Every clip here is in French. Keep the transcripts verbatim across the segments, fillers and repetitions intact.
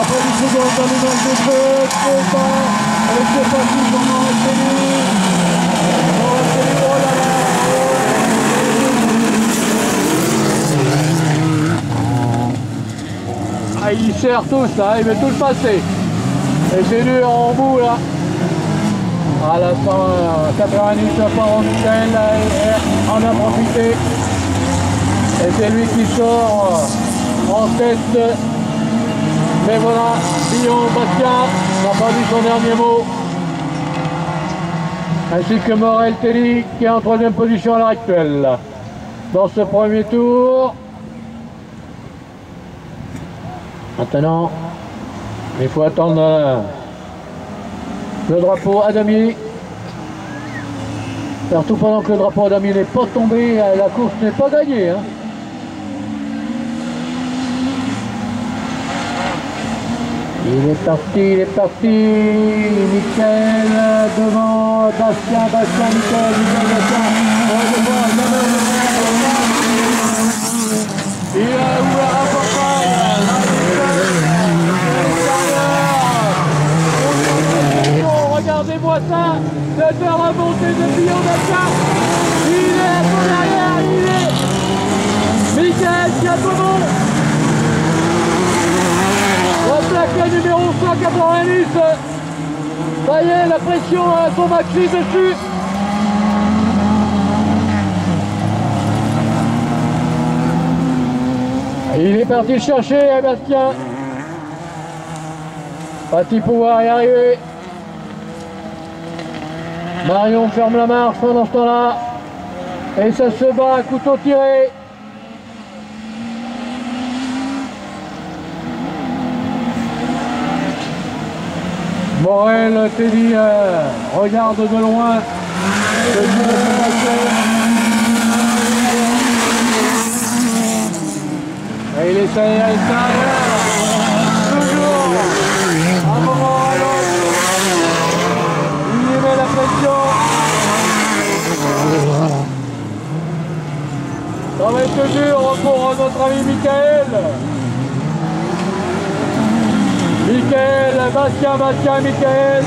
Après une seconde dans les manches de feu, c'est pas avec ce passage sur Morel Telly. Morel Telly, oh là là. Ah, il serre tous là, il veut tout le passer. Et c'est dur en bout là. À la cent quatre-vingt-dix, Michael en a profité. Et c'est lui qui sort en tête. Mais voilà, Billon, Bastien n'a pas dit son dernier mot. Ainsi que Morel Telly qui est en troisième position à l'heure actuelle. Dans ce premier tour. Maintenant, il faut attendre le drapeau à damier. Surtout pendant que le drapeau à damier n'est pas tombé, la course n'est pas gagnée. Hein. Il est parti, il est parti. Michael devant Bastien, Bastien, Michael, Michael, Bastien. Il a ouvert un portail. Regardez-moi ça, cette remontée de Billon Bastien. Il est à son arrière, il est Michael qui a tout bon. La plaque numéro cent quatre-vingt-dix. Ça y est, la pression a son maxi dessus. Il est parti chercher Bastien. Va-t-il pouvoir y arriver? Marion ferme la marche pendant ce temps-là. Et ça se bat à couteau tiré. Morel Telly euh, regarde de loin ce qui va se passer. Et il essaye à l'extérieur. Toujours un moment à l'autre. Il y met la pression. Ça va être dur pour notre ami Michael. Michael, Bastien, Bastien, Michael.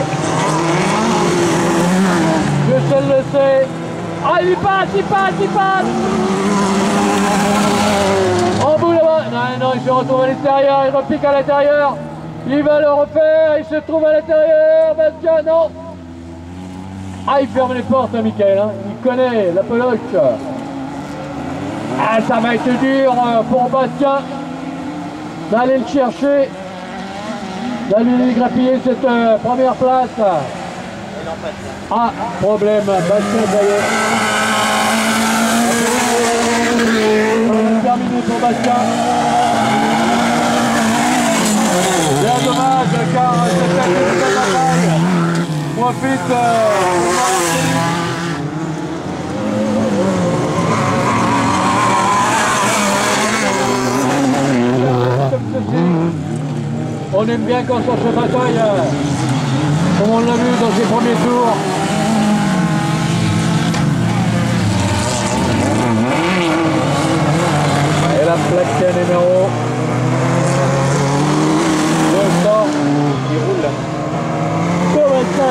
Je seul le sais. Ah, il passe, il passe, il passe. En bout là-bas. Non, non, il se retrouve à l'extérieur, il repique à l'intérieur. Il va le refaire, il se trouve à l'intérieur. Bastien, non. Ah, il ferme les portes, hein, Michael. Hein. Il connaît la pelote. Ah, ça va être dur pour Bastien d'aller le chercher. D'aller grappiller cette euh, première place. Ah, problème, Bastien, ça y est. Terminé pour Bastien. Bien dommage car cette année de bataille profite. Euh, On aime bien quand ça se bataille, comme on l'a vu dans ses premiers tours. Et la plaque numéro deux cents. Il roule là.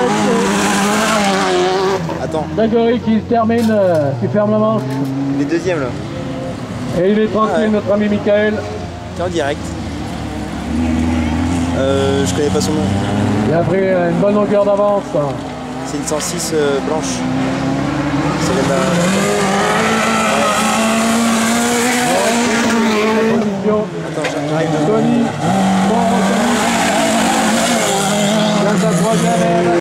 Attends. Grégory qui termine, qui ferme la manche. Il est deuxième là. Et il est tranquille, ah ouais. Notre ami Michael. T'es en direct. Euh, je connais pas son nom. Il a pris une bonne longueur d'avance. C'est une cent six euh, blanche. C'est la... Attends, j'arrive. Tony, bon, sa troisième.